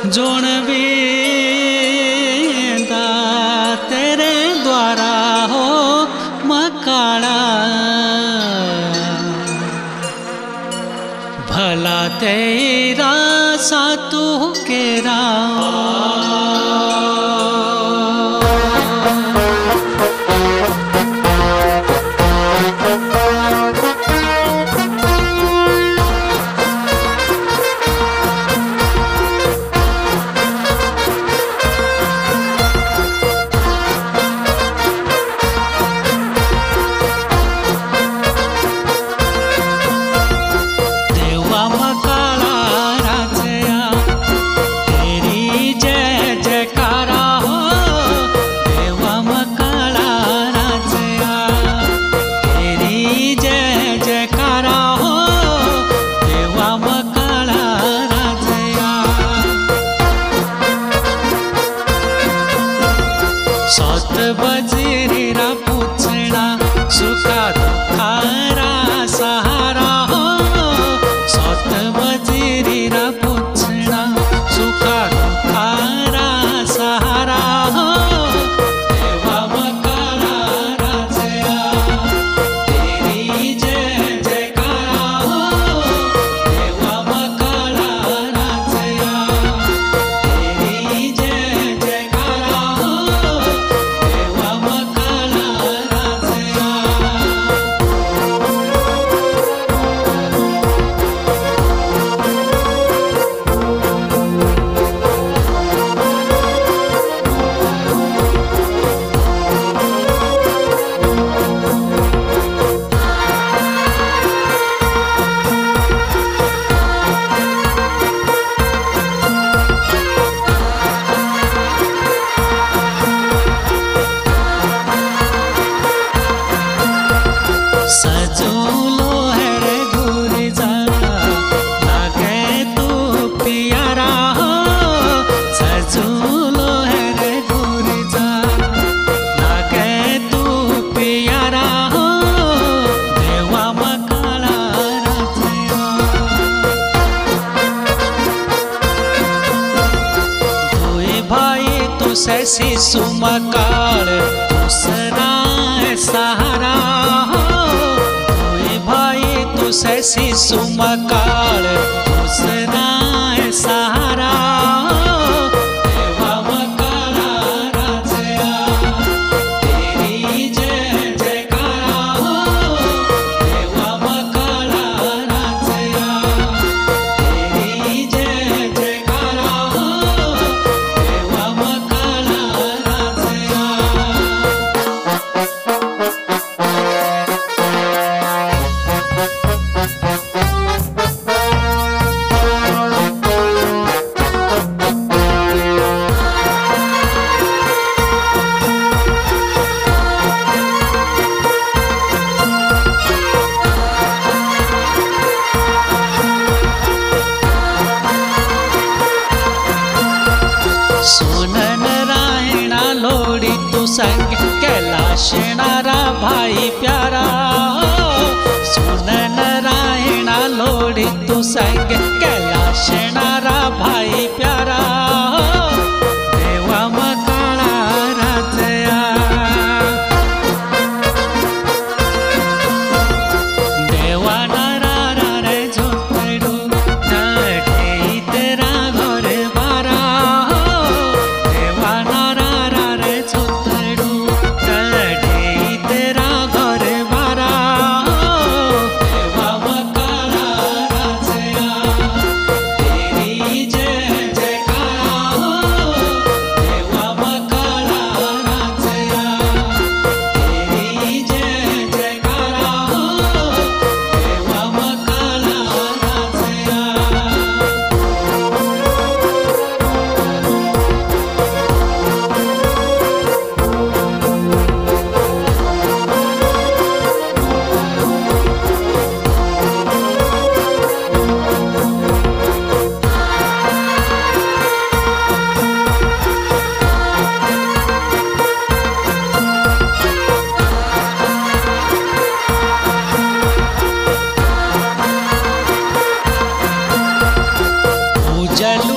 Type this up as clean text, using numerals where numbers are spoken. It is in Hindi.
जोण भी तेरे द्वारा हो मकाड़ा भला तेरा सातु केरा सात बजरीरा पूछना सुखा दुखारा सहारा हो सात बजरीरा पूछना सुखा दुखारा सहारा हो देवा मकाड़ा राजया तेरी जय जयकारा हो देवा मकाड़ा राजया तेरी जय जयकारा हो सजूलो है रे घूरी जा लागे तू प्यारा हो सजूलो है रे घूरी जा लागे तू प्यारा हो देवा मकाड़ा राजया दुई भाई तू से शिशु मकाड़ दूसरा सहारा से शिशु मकाड़ दूसरा सहारा देवा मकाड़ा राजया तेरी जय जयकारा हो देवा मकाड़ा राजया तेरी जय जयकारा हो देवा मकाड़ा राजया सुनन रायणा लोड़ी तू संग कैलाशनारा भाई प्यारा सुनन रायणा लोड़ी तू संग कैलाशनारा भाई प्यारा देवा मकाड़ा राजया देवा नारा रे जोतड़ू नठे तेरा घर बारा जलू